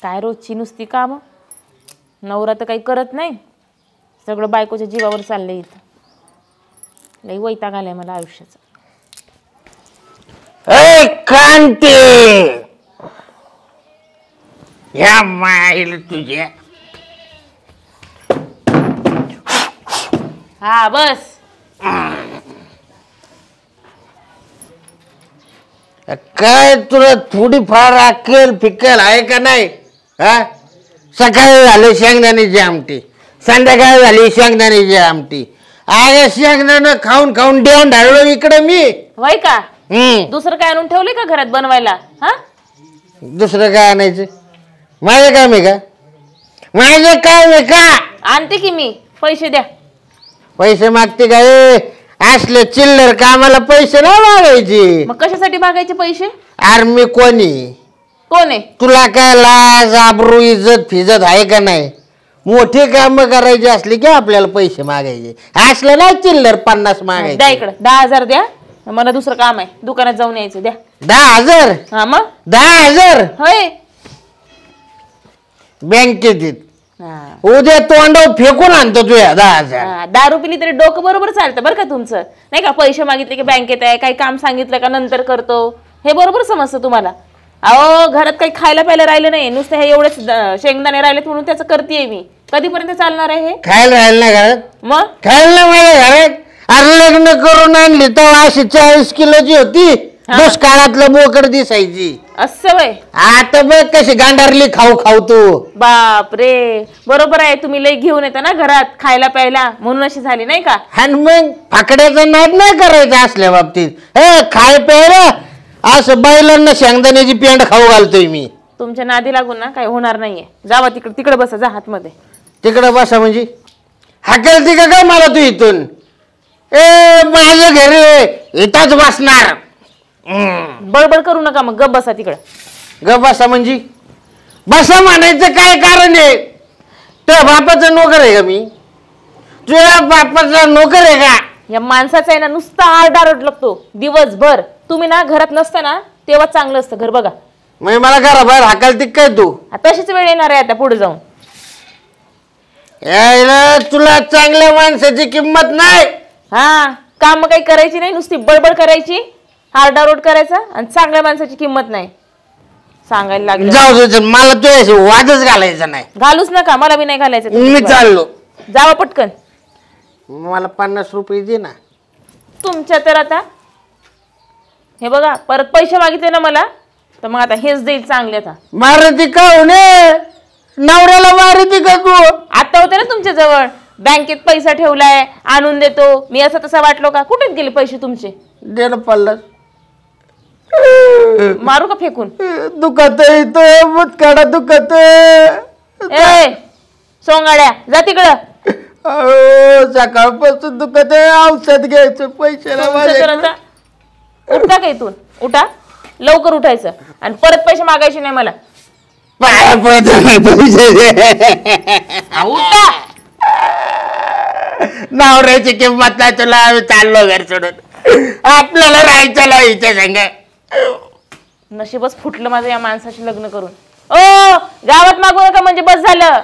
काय रोजची नुसती काम, नवरा तर काही करत नाही, सगळं बायकोच्या जीवावर चाललंय इथं. लई वैताग आलाय मला आयुष्याचा. ए कांते, या माईल तुझ्या. हा बस. काय तुला थोडीफार अक्कल फिक्कल आहे का नाही? हा, सकाळी झाली शेंगदाण्याची आमटी, संध्याकाळी झाली शेंगदाण्याची आमटी. अरे शेंगदाणं खाऊन खाऊन देऊन ढाळलो इकडे मी. वय का दुसरं काय आणून ठेवलंय का घरात बनवायला? हा, दुसरं काय आणायचं? माझं काम आहे का? माझं काम आहे का? आणते की मी, पैसे द्या. पैसे मागते काय? असले चिल्लर कामाला पैसे नाही मागायचे. मग कशासाठी मागायचे पैसे? अरे मी कोणी? कोण आहे? तुला काय लाज आबरू इज्जत फिजत आहे का नाही? मोठी काम करायची असली की आपल्याला पैसे मागायचे, असले नाही चिल्लर 50 मागायचे. द्या इकडे 10,000 द्या, मला दुसरं काम आहे, दुकानात जाऊन यायचं. द्या 10,000. हा मग 10,000 होय. बँकेत येत. उद्या तोंडावर फेकून आणतो तुझ्या 10,000. दारू पिली तरी डोकं बरोबर चालतं बरं का तुमचं, नाही का? पैसे मागितले की बँकेत आहे, काही काम सांगितलं का नंतर करतो, हे बरोबर समजतं तुम्हाला. अहो घरात काही खायला प्यायला राहिलं नाही, नुसतं हे एवढेच शेंगदाणे राहिलेत म्हणून त्याचं करतेय मी. कधीपर्यंत चालणार आहे हे? खायला राहिलं ना घरात? मग खायला ना माझ्या घरात. अरे लग्न करून आणली तर अशी 40 किलोची होती, दुष्काळातलं बोकड दिसायची. असं वय? आता बघ कशी गांडारली खाऊ खाऊ तू. बाप रे, बरोबर आहे, तुम्ही लई घेऊन येता ना घरात खायला प्यायला, म्हणून अशी झाली नाही का? आणि मग फाकड्याचा नाद नाही करायचा असल्या बाबतीत. हे खाय प्यायला असं बैलांना शेंगदाण्याची पेंड खाऊ घालतोय मी. तुमच्या नादी लागून ना काही होणार नाहीये. जावा तिकडे, तिकडे बसा, जा हातमध्ये. तिकडे बसा म्हणजे हाकेल का काय मला तू इथून? ए माझं घर इथंच बसणार. बडबड करू नका, मग गप बसा तिकडे. ग बसा म्हणजे बसा म्हणायचं काय कारण आहे? तुझ्या बापाचा नोकर आहे का मी? तुझ्या बापाचा नोकर आहे का? या माणसाचा आहे ना नुसता आरडाओरड लागतो दिवसभर. तुम्ही ना घरात नसता ना तेव्हा चांगलं असतं घर. बघा मग मला घराबाहेर हाकाल ती काय तू? तशीच वेळ येणार आहे आता पुढे जाऊन. यायला तुला चांगल्या माणसाची किंमत नाही. हा, काम काही करायची नाही, नुसती बडबड करायची, आरडाओरड करायचा, आणि चांगल्या माणसाची किंमत नाही सांगायला लागलं. जाऊ दे, मला तुझ्याशी वादच घालायचा नाही. घालूच नका, मला बी नाही घालायचं. मी चाललो. जावा पटकन. मला 50 रुपये दे ना. तुमच्या तर आता हे बघा, परत पैसे मागितले ना मला तर मग आता हेच देईल चांगले. आता मारुती का होणे? नवऱ्याला मारुती का तू? आता होते ना तुमच्या जवळ, बँकेत पैसा ठेवलाय, आणून देतो मी, असं तसं वाटलो का? कुठे गेले पैसे तुमचे? दे ना 50. मारू का फेकून? दुखत मुतकाडा दुखत. ए सोंगाड्या, जा तिकडं. सकाळपासून दुखत आहे, औषध घ्यायचं पैसे आता उठा का इथून? उठा लवकर, उठायचं आणि परत पैसे मागायचे नाही मला. उठा. नवऱ्याची किंमत नाही तुला. आम्ही चाललो घर सोडून, आपल्याला राहायचं नाही हिच्या संग. नशीबच फुटलं माझं या माणसाशी लग्न करून. ओ गावात मागू नका म्हणजे बस झालं.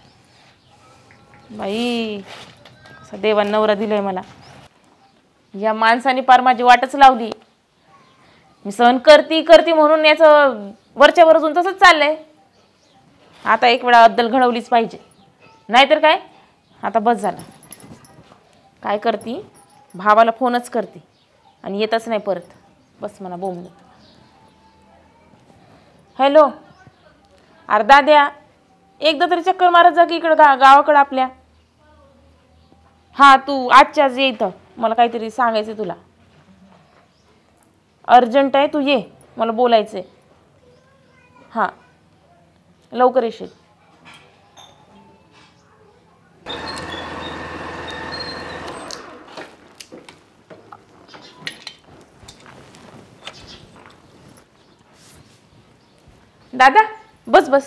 बाई कसा देवा नवरा दिलाय मला. या माणसाने पार माझी वाटच लावली. मी सहन करती म्हणून याचं वरच्या वर अजून तसंच चाललंय. आता एक वेळा अद्दल घडवलीच पाहिजे, नाहीतर काय. आता बस झालं. काय करती, भावाला फोनच करते आणि येतच नाही परत. बस म्हणा बोंबलं. हॅलो, अर्धा द्या, एकदा तरी चक्कर मारत जा की इकडं गावाकडं आपल्या. हां तू आजच्या आज ये इथं, मला काहीतरी सांगायचं तुला. अर्जंट आहे, तू ये, मला बोलायचं आहे. हां लवकर येशील. दादा बस बस.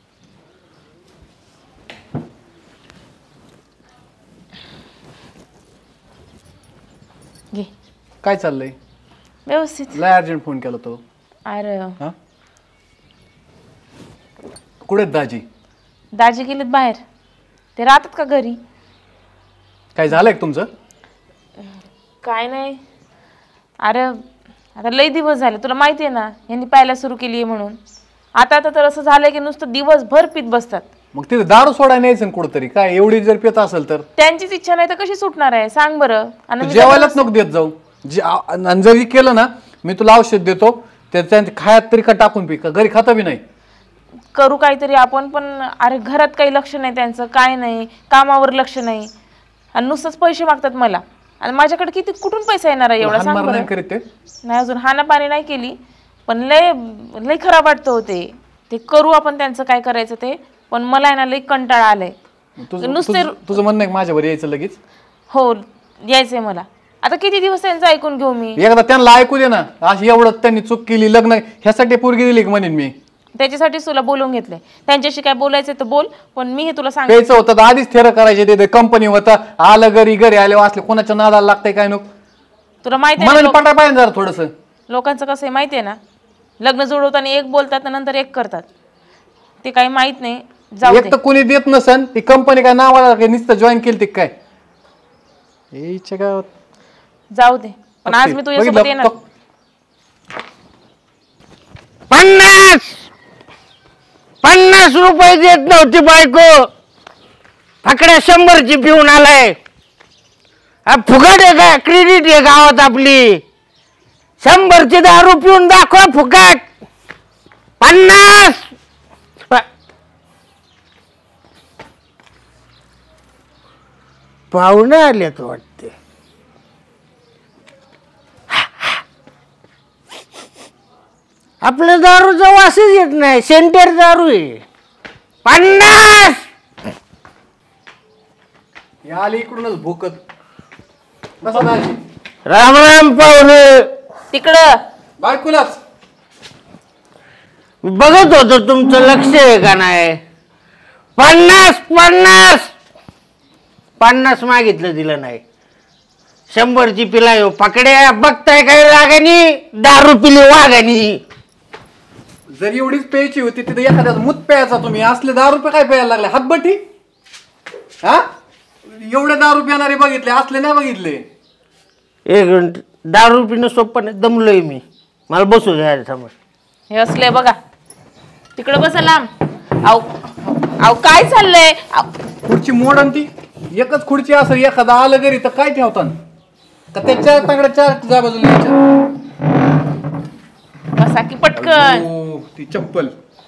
घे. काय चाललंय? व्यवस्थित. लय अर्जंट फोन केला तो. अरे कुठे आहेत दाजी? दाजी गेलेत बाहेर. ते राहतात का घरी? काय झालंय का तुमचं? काय नाही. अरे आता लई दिवस झाले, तुला माहिती आहे ना यांनी प्यायला सुरू केली आहे म्हणून. आता तर असं झालंय की नुसतं दिवसभर पित बसतात. मग तिथे दारू सोडायला न्यायचं कुठंतरी. काय एवढी जर पित असेल तर त्यांचीच इच्छा नाही तर कशी सुटणार आहे सांग बरं. आणि मी जेवायलाच नको देत जाऊ. आणि जरी केलं ना मी तुला औषध देतो त्या खायात तरी का टाकून पी. का घरी खाता बी नाही? करू काहीतरी आपण पण. अरे घरात काही लक्ष नाही त्यांचं, काय नाही, कामावर लक्ष नाही आणि नुसतंच पैसे मागतात मला. आणि माझ्याकडे किती कुठून पैसा येणार आहे एवढा सांग बरं. नाही अजून हानापाणी नाही केली पण लय लय खराब वाटतं होते. ते करू आपण त्यांचं काय करायचं ते. पण मला आहे ना लई कंटाळा आलाय नुसते. तुझं म्हणणं आहे माझ्यावर यायचं लगेच? हो यायचंय मला. आता किती दिवस त्यांचं ऐकून घेऊ मी? एकदा त्यांना ऐकू दे ना. अशी एवढं त्यांनी चूक केली, लग्न ह्यासाठी पोरगी दिली की म्हणेन मी. त्याच्यासाठीच तुला बोलवून घेतलंय. त्यांच्याशी काय बोलायचं तर बोल, पण मी हे तुला सांगायचं प्यायचं होतं तर आधीच थेर करायचे. ते कंपनी होतं, आलं घरी आले असले कोणाच्या नादाला लागतंय काय नको. तुला माहिती मला आहे पटा पाहिजे जरा थोडस. लोकांचं कसं आहे माहिती आहे ना, लग्न जुळवताना एक बोलतात नंतर एक करतात. ते काही माहित नाही. जाऊ एक तर कोणी देत नसन. ती कंपनी काय नावाला नुसतं जॉईन केली काय? जाऊ दे. पण आज मी तुझ्यासोबत येणार. 50 रुपये देत नव्हती बायको, फकड्या 100ची पिऊन आलाय. फुकट आहे का? क्रेडिट आहे गावात आपली. 100ची दारू पिऊन दाखवा फुकट. 50 पाहुणे आलेत वाटते. आपल्या दारूचा वासच येत नाही, सेंटर दारू आहे. 50 आली इकडूनच भूकत. राम राम पाहुणे. तिकडं बायकोलाच बघत होतो तुमचं लक्ष आहे का नाही. 50 मागितलं दिलं नाही. 100ची पिला येऊ पकड्या. बघताय काय रागानी दारू पिली वागानी. जर एवढीच प्यायची होती तिथे एखाद्या मूत प्यायचा तुम्ही. असले 10 रुपये काय प्यायला लागले? हातबट्टी. हा एवढे 10 रुपये येणारे बघितले, असले नाही बघितले. एक मिनिट. दारू पिणं सोपं नाही. दमलोय मी. मला बसू द्या समोर. हे असले बघा. तिकडं बसा लांब. अहो काय चाललंय? खुर्ची मोड आणि ती एकच खुर्ची असं एखादा आलं घरी तर काय ठेवतात का? त्याच्या तांगड्या 4 जा बाजूला बसा की पटकन. ती चप्पल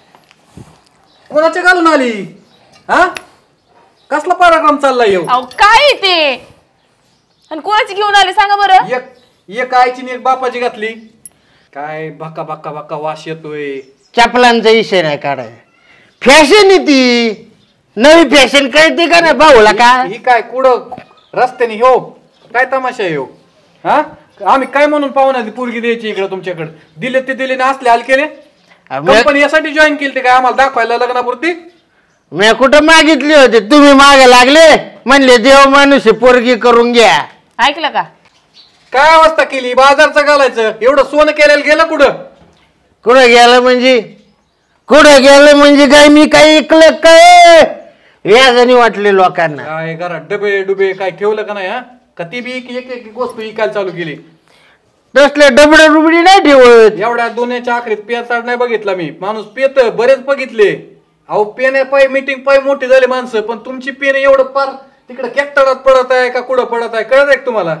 कोणाच्या घालून आली? हा कसला पराक्रम चाललाय येऊ? अहो काय ते आणि कोणाची घेऊन आले सांगा बरं. एक आईची एक बापाची घातली. काय भक्का भक्का भक्का वास येतोय. चपलांचा विषय नाही काढाय. फॅशन आहे ती. नवी फॅशन कळते का नाही भाऊला का? ही काय कुठं रस्त्याने हो काय तमाशा येऊ? हा आम्ही काय म्हणून पाहुणा पोरगी द्यायची इकडे तुमच्याकडे? दिले ते दिले ना असले हाल केले. कंपनी यासाठी जॉईन केली ते काय आम्हाला दाखवायला लग्नापुरती? मी कुठं मागितली होती? तुम्ही मागे लागले म्हणले देव माणूस पोरगी करून घ्या. ऐकलं का? काय अवस्था केली बाजारचं घालायचं. एवढं सोनं केलेलं गेलं कुठं? कुठं गेलं म्हणजे? कुठं गेलं म्हणजे काय? मी काही ऐकलं काय? व्याजाने वाटले लोकांना. काय घरात डबे डुबे काय ठेवलं का नाही? हा का ती बी एक गोष्ट विकायला चालू केली? तसले डबडे रुबडी नाही ठेवत. एवढ्या दोन्हीच्या आखरीत पेचाड नाही बघितला मी. माणूस पेत बरेच बघितले. अहो पेने पाय मीटिंग पाय मोठी झाले माणसं, पण तुमची पेन एवढं पार तिकडे केकतडात पडत आहे का कुठं पडत आहे कळत आहे तुम्हाला?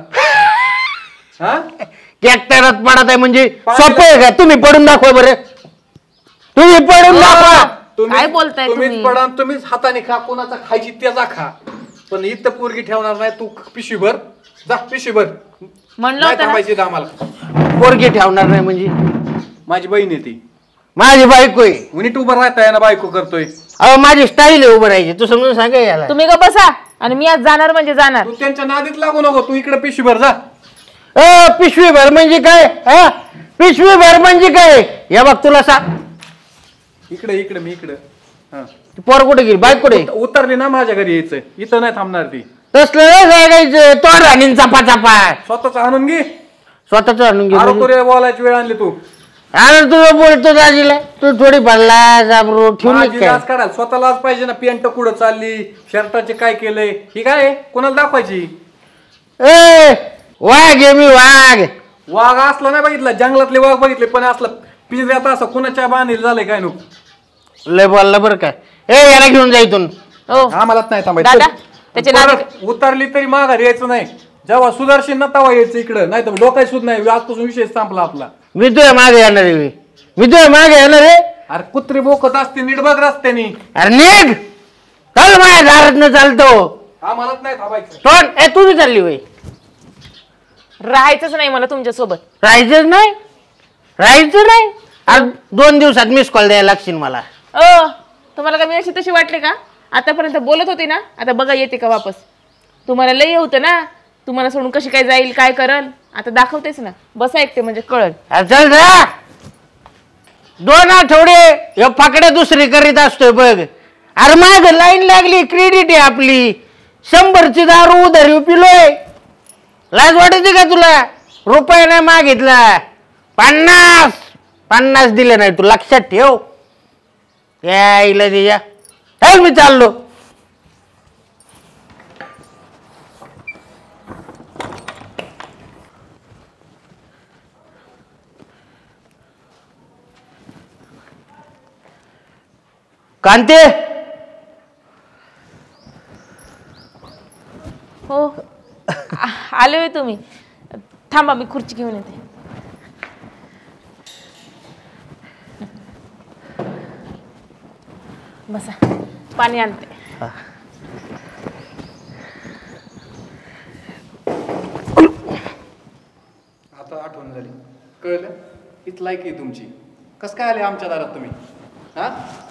हा ट्रॅक्टरात पडत आहे म्हणजे सोपं आहे का? तुम्ही पडून दाखवा बरं. तुम्ही पडून दाखवा. काय बोलताय तुम्हीच पडा तुम्हीच हाताने खा. कोणाचा खायची त्याचा खा. पण इथं पोरगी ठेवणार नाही. तू पिशवीभर जा. पिशवीभर म्हणलं होतं ना. आम्हाला पोरगी ठेवणार नाही म्हणजे? माझी बहीण आहे ती. माझी बायको आहे. नीट उभं राहताय ना बायको करतोय. अहो माझी स्टाईल आहे उभं राहायची. तू समजून सांगा याला. तुम्ही का बसा आणि मी आज जाणार म्हणजे जाणार. तू त्यांच्या नादीत लागू नको. तू इकडे पिशवीभर जा. पिशवीभर म्हणजे काय? पिशवीभर म्हणजे काय? या बघ तुला सांग. इकडे इकडे मी इकडे. पोर कुठे गेली? बाईक कुठे? उतरली ना माझ्या घरी यायचं. इथं नाही थांबणार ती. तसलं नाही सांगायचं. तो राणीन चपा चपा स्वतःच आणून घे. स्वतःच आणून घे. बोलायची वेळ आणली तू. अरे तुझं बोलतो दाजीला तू थोडी भरला जाबरू ठेवून माझी काय लाज काढाल स्वतःलाच पाहिजे ना. पॅन्ट कुठं चालली, शर्टाचे काय केलंय, ही काय आहे? कोणाला दाखवायची? ए वाघ आहे मी वाघ. वाघ असला नाही बघितला, जंगलातले वाघ बघितले, पण असला पिंजऱ्यात असं कुणाच्या बांधील झालंय काय नको. लय बोलला बरं काय. ए याला घेऊन जा इथून. हो आम्हालाच नाही दादा थांबायचं. त्याचे नाव परत उतरली तरी माघारी यायचं नाही. जेव्हा सुदर्शन ना तवा यायचं इकडं, नाही तर डोकाय सुद्धा नाही. आजपासून विषय संपला आपला. मी तुझ्या मागे येणार आहे मी तुझ्या मागे येणार आहे. अरे कुत्री बोकत असते नीट बघ रस्त्यानी. अरे निघ चल माझ्या दारात चालतो. आम्हालाच नाही थांबायचं. पण ए तू बी चालली वय. राहायचंच नाही मला तुमच्या सोबत. राहायचंच नाही राहायचं नाही. आज 2 दिवसात मिस कॉल द्यायला लागशील मला. तुम्हाला का मी अशी तशी वाटले का? आतापर्यंत बोलत होते ना, आता बघा येते का वापस. तुम्हाला लई होतं ना, तुम्हाला सोडून कशी काय जाईल काय करल. आता दाखवतेच ना, बसा एकटे म्हणजे कळल. चल जा 2 आठवडे हे फाकड्या दुसरी करीत असतोय बघ. अरे माग लाईन लागली क्रेडिट आहे आपली. 100ची दारू उधारी पिलोय. लाज वाटते का तुला? रुपये नाही मागितला. 50 दिले नाही तू लक्षात ठेव. यायला दिया चल मी चाललो. कांते हो आले होय तुम्ही. थांबा मी खुर्ची घेऊन येते. बसा पाणी आणते. आता आठवण झाली, कळलं? इथं लायकी आहे तुमची. कस काय आले आमच्या दारात तुम्ही? हा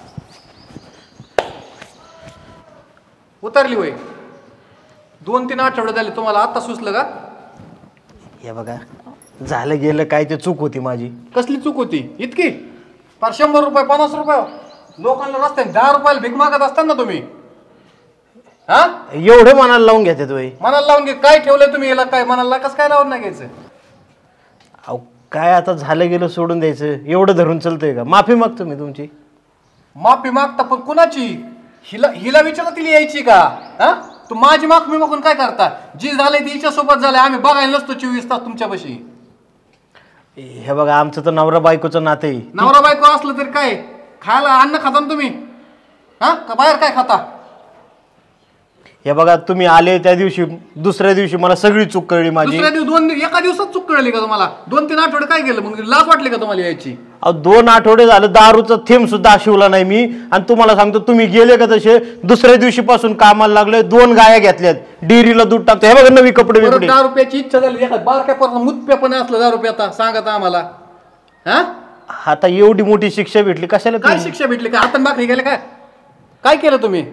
उतरली होय. 2-3 आठवडे झाले, तुम्हाला आता सुचलं का? हे बघा झालं गेलं काय ते चूक होती माझी. कसली चूक होती इतकी? फार 100 रुपये 50 रुपये लोकांना रस्त्याने 10 रुपयाला भीक मागत असता ना तुम्ही. हा एवढे मनाला लावून घेते तुम्ही. मनाला लावून घे. काय ठेवलंय तुम्ही याला? काय मनाला कसं काय लावून नाही घ्यायचं? अहो काय आता झालं गेलं सोडून द्यायचं एवढं धरून चालतंय का? माफी मागतो मी तुमची. माफी मागता पण कुणाची? हिला विचारलं तिला यायची का? हा तू माझी माफी मागून काय करता? जी झालंय ती हिच्या सोबत झालंय. आम्ही बघायला नसतो 24 तास तुमच्यापाशी. हे बघा आमचं तर नवरा बायकोचं नातं आहे. नवरा बायको असलं तरी काय खायला अन्न खाता ना तुम्ही? हा का बाहेर काय खाता? हे बघा तुम्ही आले त्या दिवशी दुसऱ्या दिवशी मला सगळी चूक कळली माझी. दुसऱ्या दिवशी एका दिवसात चूक कळली का तुम्हाला? 2-3 आठवडे काय केलं मग? लाज वाटली का तुम्हाला यायची? अहो 2 आठवडे झालं दारूचा थेंब सुद्धा शिवला नाही मी. आणि तुम्हाला सांगतो तुम्ही गेले का तसे दुसऱ्या दिवशी पासून कामाला लागले. 2 गाया घेतल्यात, डेअरीला दूध टाकतो. हे बघा नवी कपडे बिपडे. 10 रुपयाची इच्छा झाली एका बारक्यापर्यंत मुतप्यापणे असलं 10 रुपये आता सांगत आम्हाला. हा आता एवढी मोठी शिक्षा भेटली कशाला? काय शिक्षा भेटली? काय हातान भाकरी गेले काय? काय केलं तुम्ही?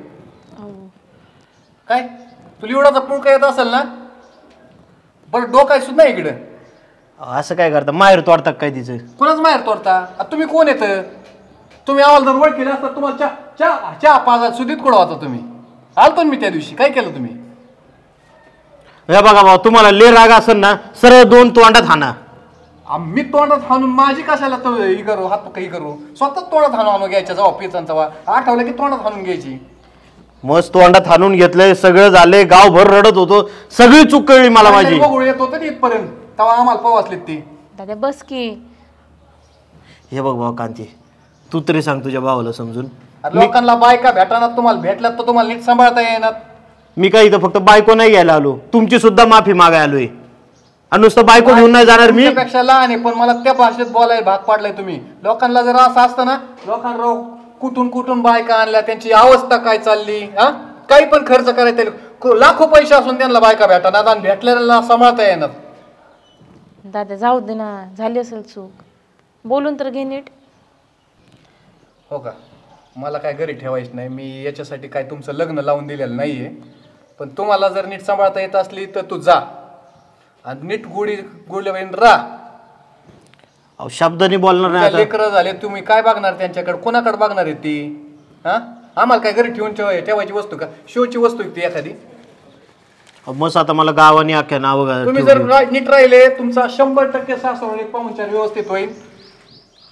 काय तुला एवढाचा पुळका येत असेल ना? बरं डोकाय सुद्धा इकडं. असं काय करता? माहेर तोडतात काय तिचं? कोणाच माहेर तोडता? आता तुम्ही कोण येत? तुम्ही आम्हाला जर ओळखीला असता तुम्हाला चहा पाजा सुधीत कुठं होता तुम्ही? आलतो मी त्या दिवशी. काय केलं तुम्ही? हे बघा भाऊ तुम्हाला ले राग असेल ना सरळ 2 तोंडात हाना. मी तोंडात हाणून माझी कशाला ही करू? हात काही करू? स्वतः तोंडात हाणून घ्यायच्या जेव्हा पिचांचा वा आठवलं की तोंडात हाणून घ्यायची. मस्त तोंडात हाणून घेतलंय सगळं झालंय. गावभर रडत होतो. सगळी चूक कळली मला माझी. बघू येत होतं इथपर्यंत तेव्हा आम्हाला पवासलीत ती. दादा बस की. हे बघ भाऊ कांती तू तरी सांग तुझ्या भावाला समजून. लोकांना बायका भेटणार तुम्हाला भेटल्यात तर तुम्हाला नीट सांभाळता येणार. मी काय इथं फक्त बायको नाही घ्यायला आलो, तुमची सुद्धा माफी मागायला आलोय. आणि नुसतं बायको घेऊन नाही जाणार मी. पेक्षा लहान आहे पण मला त्या भाषेत बोलायला भाग पाडलाय तुम्ही. लोकांना जर असं असतं ना, लोकांना कुठून कुठून बायका आणल्या, त्यांची अवस्था काय चालली, हा काही पण खर्च करायचा, लाखो पैसे असून त्यांना बायका भेटणार आणि भेटलेल्या सांभाळता येणार. दादा जाऊ दे ना, झाली असेल चूक, बोलून तर घे नीट. हो का? मला काय घरी ठेवायचं नाही. मी याच्यासाठी काय तुमचं लग्न लावून दिलेलं नाहीये. पण तुम्हाला जर नीट सांभाळता येत असली तर तू जा आणि नीट गुढीवरून राहा. अहो शब्दाने बोलणार नाही. लेकरं झाले, तुम्ही काय बघणार त्यांच्याकडे? कोणाकडे बघणार आहे ती? हा आम्हाला काय घरी ठेवून ठेवायची वस्तू का? शोची वस्तू ती एखादी? मस्त आता मला गावाने अख्ख्या नाव तुम्ही जर नीट राहिले तुमचा 100% सासवणे पाहुणचार व्यवस्थित होईल.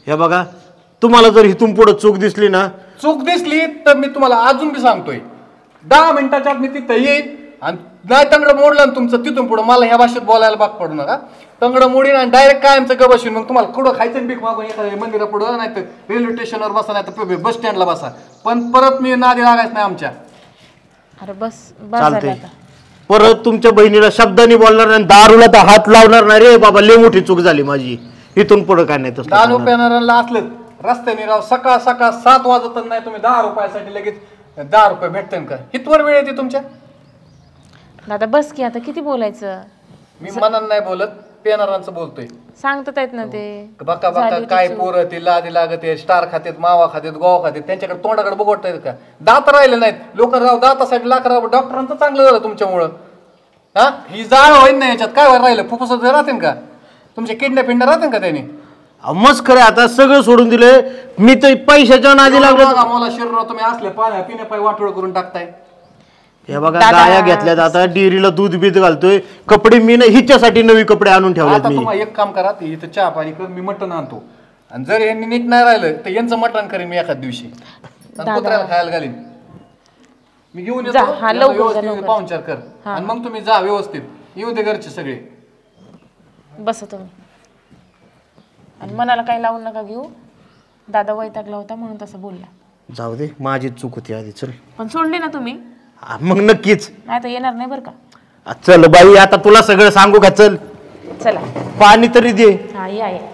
हे बघा, तुम्हाला जर इथून पुढे चूक दिसली ना, चूक दिसली तर मी तुम्हाला अजून बी सांगतोय 10 मिनिटाच्या आत मी तिथं येईन आणि नाही तंगडं मोडलं ना तुमचं तिथून पुढे मला ह्या भाषेत बोलायला भाग पडू नका. तंगडं मोडीन आणि डायरेक्ट कायमचं ग बसून मग तुम्हाला कुठं खायचं भीक मागून एखाद्या मंदिरा पुढं नाही तर रेल्वे स्टेशनवर बसा नाही तर बस स्टँडला बसा, पण परत मी नादी लागायचं नाही आमच्या. अरे बस बस झालं चालतंय. आता. परत तुमच्या बहिणीला शब्दाने बोलणार नाही, दारूला तर हात लावणार नाही. रे बाबा, लय मोठी चूक झाली माझी, इथून पुढे काय नाही तसं दारू करणार. पेणाऱ्यांना असलं रस्त्याने राव सकाळ 7 वाजत नाही तुम्ही 10 रुपयासाठी लगेच 10 रुपये भेटते का? हितवर वेळ येते तुमच्या. दादा बस की आता, किती बोलायचं? मी मनानं नाही बोलत, पेणाऱ्यांचं बोलतोय. सांगतात आहेत ना ते. बघा बघा काय पोरं ते लादी लागत स्टार खात्यात, मावा खात्यात, गोवा खात्यात, त्यांच्याकडे तोंडाकडे बघता येत का? दात राहिले नाहीत लोक राव, दातासाठी लाख राव. डॉक्टरांचं चांगलं झालं तुमच्यामुळं. हा ही जाळ होईन ना याच्यात, काय राहिलं? फुफ्फुसात राहतील का तुमच्या? किडण्या पिंड्या राहतील का त्यांनी? मस्त खरं, आता सगळं सोडून दिले मी तर पैशाच्या नादी लागलो. मला शरीरावर तुम्ही असले पाण्या पिण्या पाय वाटोळ करून टाकताय. हे बघा, गाया घेतल्यात, आता डेअरीला दूध बीत घालतोय, कपडे मी ना हिच्यासाठी नवी कपडे आणून ठेवलेत आता मी. तुम्हाला एक काम करा, इथं चहा पाणी कर, मी मटण आणतो आणि जर यांनी नीट नाही राहिलं तर यांचं मटण करेन मी एखाद दिवशी आणि कुत्र्याला खायला घालीन. मी घेऊन येतो, हा, यांना लवकर व्यवस्थित जा, लवकर. पाहुणचार कर आणि मग तुम्ही जा व्यवस्थित. येऊ दे घरचे सगळे. बसा तुम्ही. आणि मनाला काही लावून नका घेऊ. दादा वैतागला होता म्हणून तसं बोलला. जाऊ दे, माझी चूक होती आधी. चल पण सोडली ना तुम्ही, मग नक्कीच. नाही तर येणार नाही बरं का. चल बाई, आता तुला सगळं सांगू का? चल चला. पाणी तरी दे. हा या या.